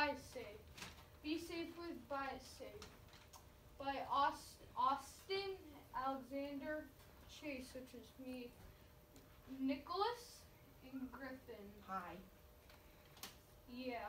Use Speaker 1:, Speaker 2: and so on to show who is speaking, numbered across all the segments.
Speaker 1: BuySafe. Be safe with BuySafe. By Austin Alexander Chase, which is me, Nicholas, and Griffin.
Speaker 2: Hi.
Speaker 1: Yeah.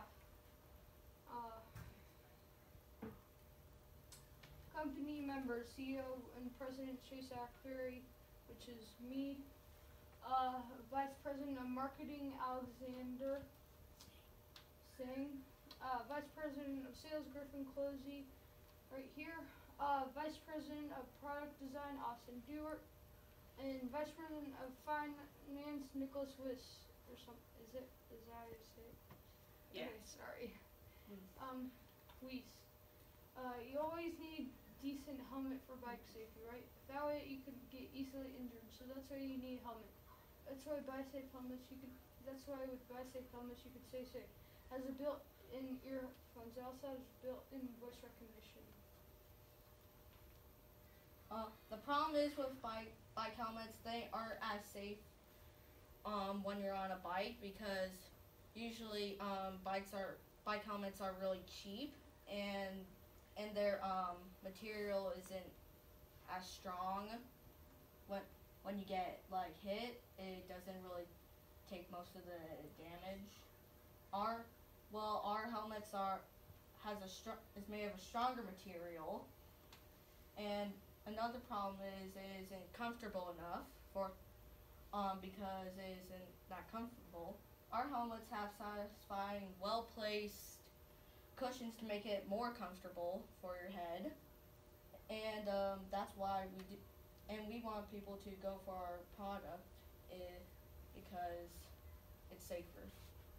Speaker 1: Company members, CEO and President Chase Ackberry, which is me. Vice President of Marketing Alexander Singh. Vice President of Sales Griffin Closey, right here. Vice President of Product Design Austin Dewart, and Vice President of Finance Nicholas Wiss, or some. Is that how you say it?
Speaker 2: Yeah.
Speaker 1: Okay, sorry. Weiss. You always need decent helmet for bike safety, right? Without it, you could get easily injured. So that's why you need a helmet. That's why with BuySafe helmets, you could stay safe. Has a built-in earphones. It also has built-in voice recognition.
Speaker 2: The problem is with bike helmets, they aren't as safe when you're on a bike, because usually bike helmets are really cheap, and their material isn't as strong. When you get like hit, it doesn't really take most of the damage. Our helmets is made of a stronger material, and another problem is it isn't comfortable enough because it isn't that comfortable. Our helmets have satisfying, well-placed cushions to make it more comfortable for your head, and that's why we want people to go for our product because it's safer.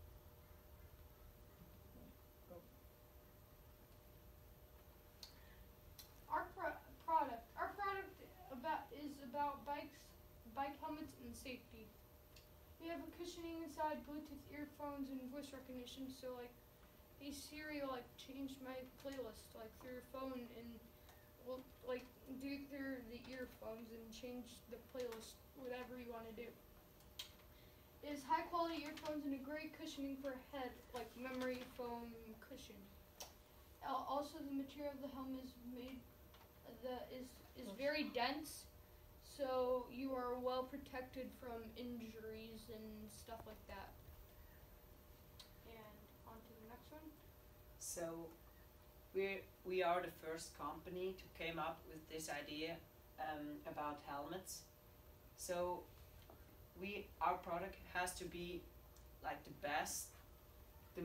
Speaker 1: Our product is about bike helmets and safety. We have a cushioning inside, Bluetooth earphones, and voice recognition. So like, hey Siri will like change my playlist like through your phone, and will like do through the earphones and change the playlist, whatever you want to do. It is high quality earphones and a great cushioning for a head, like memory foam cushion. Also, the material of the helmet is very dense, so you are well protected from injuries and stuff like that. And on to the next one.
Speaker 3: So we are the first company to came up with this idea about helmets. So our product has to be like the best, the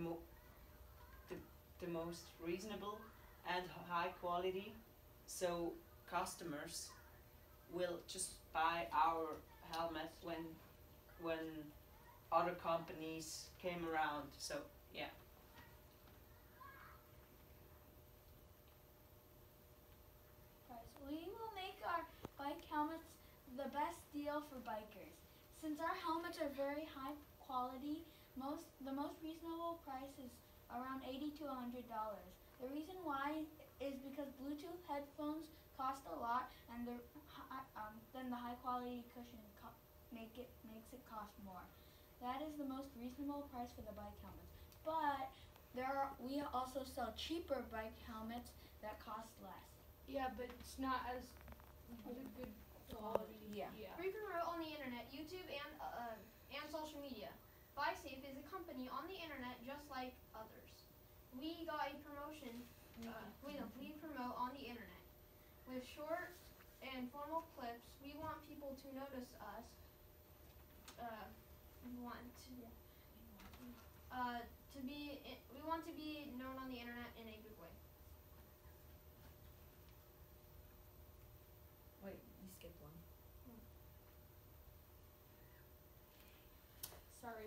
Speaker 3: most reasonable and high quality, so customers will just buy our helmet when other companies came around. So yeah.
Speaker 4: Guys, we will make our bike helmets the best deal for bikers. Since our helmets are very high quality, the most reasonable price is around $80 to $100. The reason why is because Bluetooth headphones cost a lot, and then the high quality cushion makes it cost more. That is the most reasonable price for the bike helmets. But we also sell cheaper bike helmets that cost less.
Speaker 1: Yeah, but it's not as good quality.
Speaker 2: Yeah.
Speaker 5: We promote on the internet, YouTube, and social media. BuySafe is a company on the internet just like others. We got a promotion. We promote on the internet with short and formal clips. We want people to notice us. We want to be known on the internet in a good way.
Speaker 2: Wait, you skipped one.
Speaker 1: Sorry.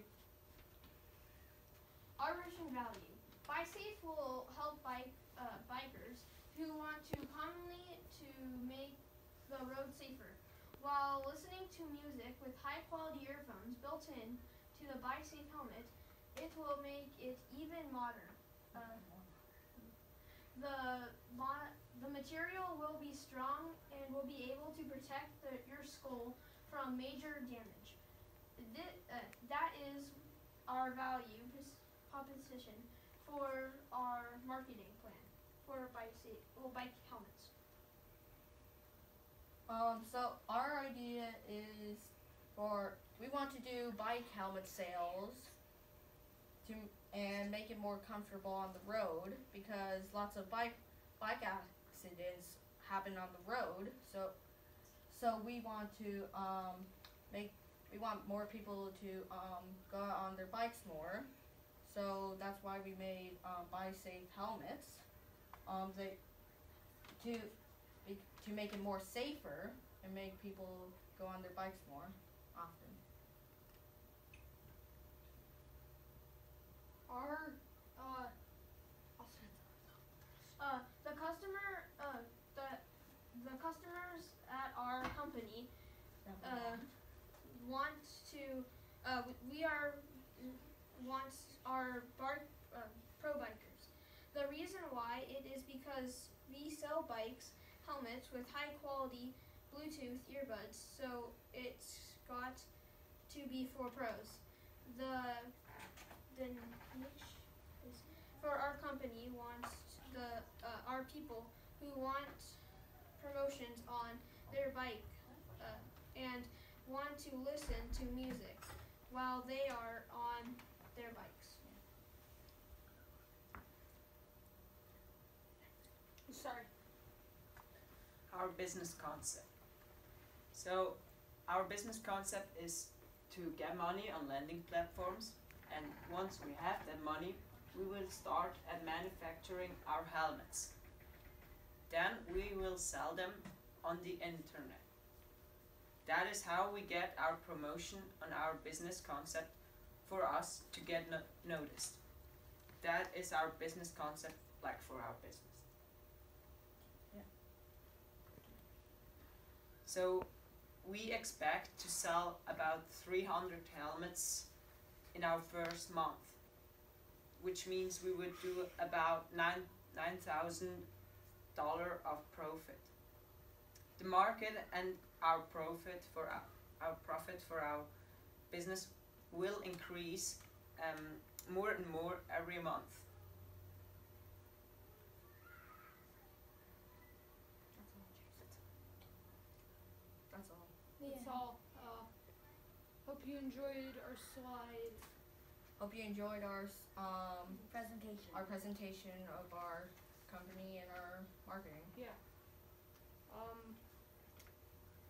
Speaker 5: Our mission value. BuySafe will help bikers who want to commonly to make the road safer. While listening to music with high quality earphones built in to the BuySafe helmet, it will make it even modern. The material will be strong and will be able to protect your skull from major damage. That is our value proposition for our marketing plan for bike helmets?
Speaker 2: So our idea is we want to do bike helmet sales and make it more comfortable on the road because lots of bike accidents happen on the road. So we want to we want more people to go out on their bikes more. So that's why we made Bike Safe helmets. To make it more safer and make people go on their bikes more often.
Speaker 1: Our
Speaker 5: the customers at our company want to wants our pro bikers. The reason why it is because we sell bikes helmets with high quality Bluetooth earbuds, so it's got to be for pros. The niche is for our company wants our people who want promotions on their bike and want to listen to music while they are on their bikes.
Speaker 1: sorry.
Speaker 3: Our business concept. So our business concept is to get money on lending platforms, and once we have that money, we will start at manufacturing our helmets. Then we will sell them on the internet. That is how we get our promotion on our business concept for us to get noticed. That is our business concept, like for our business. So we expect to sell about 300 helmets in our first month, which means we would do about $9,000 of profit. The market and our profit for our business will increase more and more every month.
Speaker 2: That's all.
Speaker 1: That's all. Hope you enjoyed our slide.
Speaker 2: Hope you enjoyed our
Speaker 4: Presentation.
Speaker 2: presentation of our company and our marketing.
Speaker 1: Yeah.